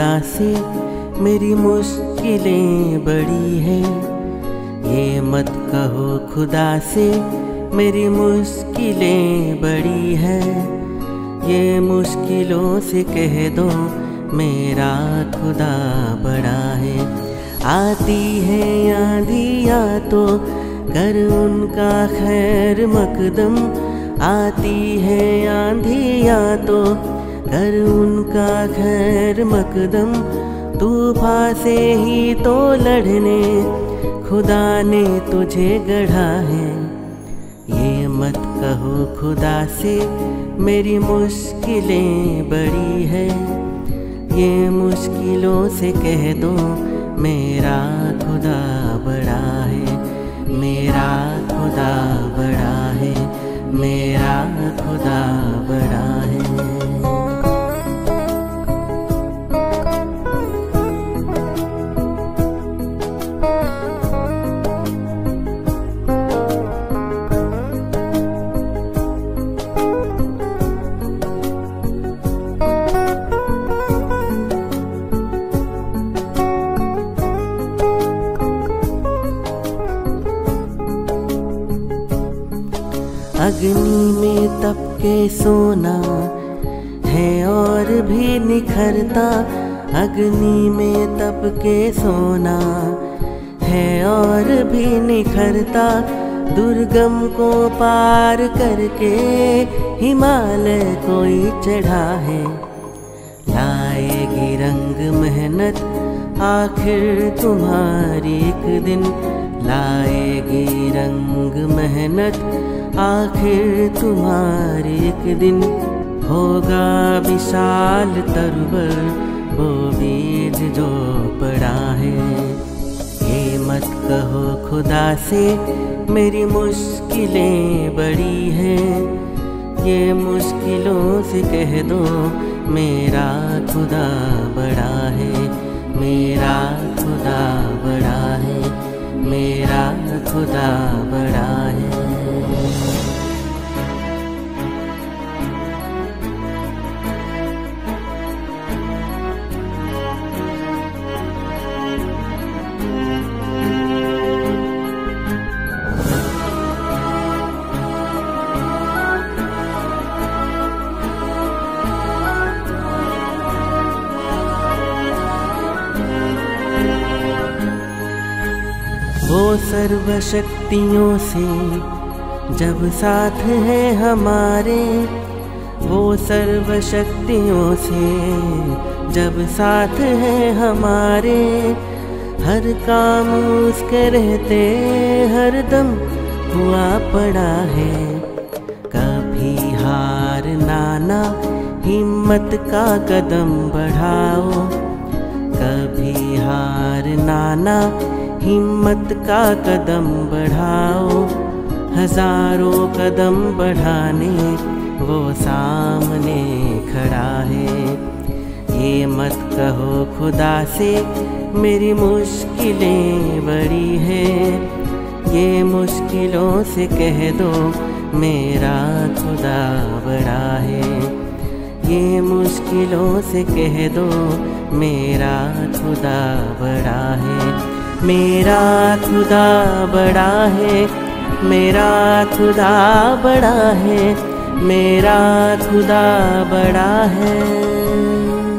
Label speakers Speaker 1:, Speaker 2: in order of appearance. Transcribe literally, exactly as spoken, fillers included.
Speaker 1: से मेरी मुश्किलें बड़ी हैं। ये मत कहो खुदा से मेरी मुश्किलें बड़ी हैं। ये मुश्किलों से कह दो मेरा खुदा बड़ा है। आती है आंधियाँ तो कर उनका खैर मकदम। आती है आंधियाँ तो कर उनका खैर मकदम। तूफान से ही तो लड़ने खुदा ने तुझे गढ़ा है। ये मत कहो खुदा से मेरी मुश्किलें बड़ी है। ये मुश्किलों से कह दो मेरा खुदा बड़ा है। मेरा खुदा बड़ा है। मेरा खुदा बड़ा है। अग्नि में तप के सोना है और भी निखरता। अग्नि में तप के सोना है और भी निखरता। दुर्गम को पार करके हिमालय कोई चढ़ा है। लाएगी रंग मेहनत आखिर तुम्हारी एक दिन। लाएगी रंग मेहनत आखिर तुम्हारे एक दिन। होगा विशाल तरवर वो बीज जो पड़ा है। ये मत कहो खुदा से मेरी मुश्किलें बड़ी हैं। ये मुश्किलों से कह दो मेरा खुदा बड़ा है। मेरा खुदा बड़ा है। मेरा खुदा बड़ा है। वो सर्वशक्तियों से जब साथ है हमारे। वो सर्वशक्तियों से जब साथ है हमारे। हर काम उसके रहते हर दम हुआ पड़ा है। कभी हार नाना हिम्मत का कदम बढ़ाओ। कभी हार नाना हिम्मत का कदम बढ़ाओ। हजारों कदम बढ़ाने वो सामने खड़ा है। ये मत कहो खुदा से मेरी मुश्किलें बड़ी हैं। ये मुश्किलों से कह दो मेरा खुदा बड़ा है। ये मुश्किलों से कह दो मेरा खुदा बड़ा है। मेरा खुदा बड़ा है। मेरा खुदा बड़ा है। मेरा खुदा बड़ा है।